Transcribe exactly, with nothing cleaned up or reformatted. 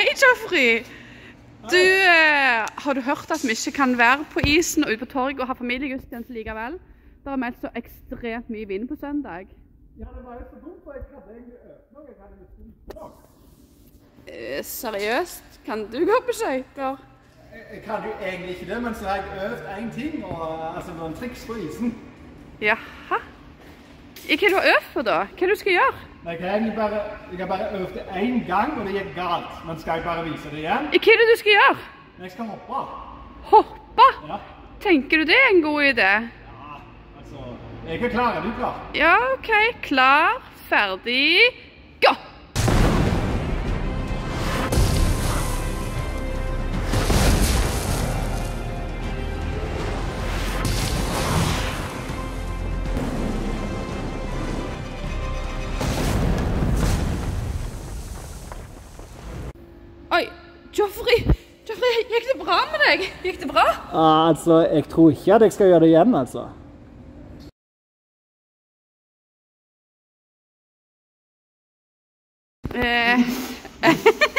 Hei, Geoffrey! Du, eh, har du hørt at vi ikke kan være på isen og ut på torget og ha familiegudstjeneste likevel? Det er meldt så ekstremt mye vind på søndag. Ja, det var jo så dumt, for jeg hadde egentlig øvd noe. Jeg hadde litt dumt på dag. Eh, seriøst? Kan du gå på skøyter? Jeg, jeg kan jo egentlig ikke det, men så har jeg øvd en ting, og, altså noen triks på isen. Jaha? Hva har du øvd på da? Hva er det du skal gjøre? Jeg har egentlig bare, jeg har bare øvd det en gang, og det gikk galt. Men skal jeg bare vise det igjen? Hva er det du skal gjøre? Jeg skal hoppe. Hoppe? Ja. Tenker du det er en god idé? Ja, altså, jeg er klar. Er du klar? Ja, ok. Klar, ferdig, gå! Oi, Geoffrey! Geoffrey, gikk det bra med deg? Gikk det bra? Ja, altså, jeg tror ikke at jeg skal gjøre det igjen, altså. Eh...